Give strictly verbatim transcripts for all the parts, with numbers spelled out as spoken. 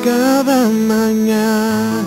Cada mañana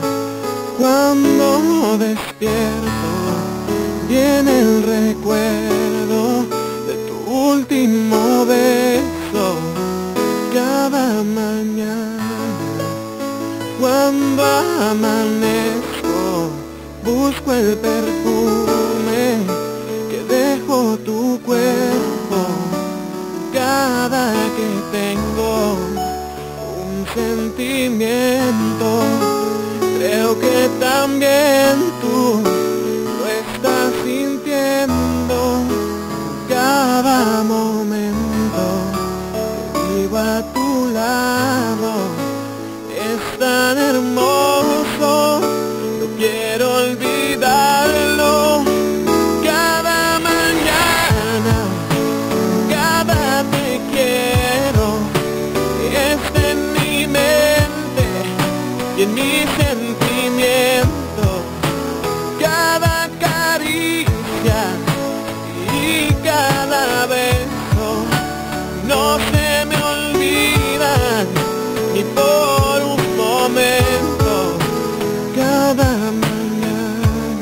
cuando despierto viene el recuerdo de tu último beso. Cada mañana cuando amanezco busco el perfume que dejó tu cuerpo. Cada que tengo un sentimiento, creo que también tú lo estás sintiendo. Cada momento que vivo a tu lado es tan hermoso, no quiero olvidarlo. Cada mañana, cada te quiero, está en mi mente y en mis sentimientos. Cada caricia y cada beso no se me olvidan ni por un momento. Cada mañana,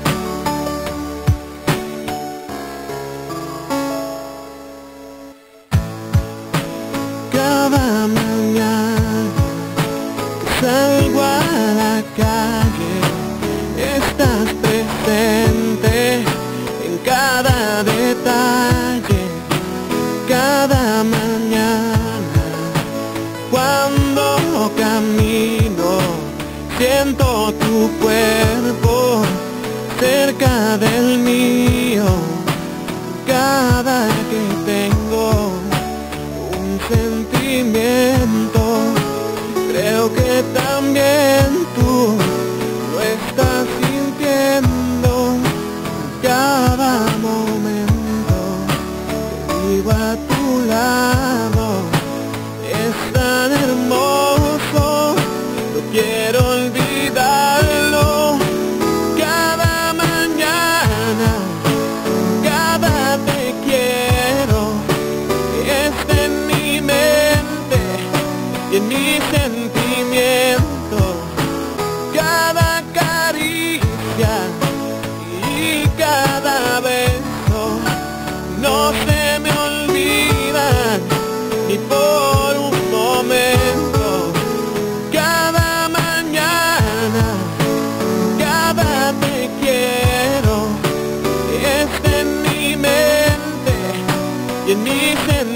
cada mañana que salgo a la calle, estás presente en cada detalle. Cada mañana cuando camino siento tu cuerpo cerca del mío. Cada que tengo un sentimiento, creo que también tú lo estás sintiendo. Cada momento que vivo a tu lado es tan hermoso, no quiero olvidarlo. Cada mañana, cada te quiero, está en mi mente y en mis sentimientos. Cada caricia y cada beso no se me olvidan ni por un momento. Cada mañana, cada te quiero, está en mi mente y en mis sentimientos.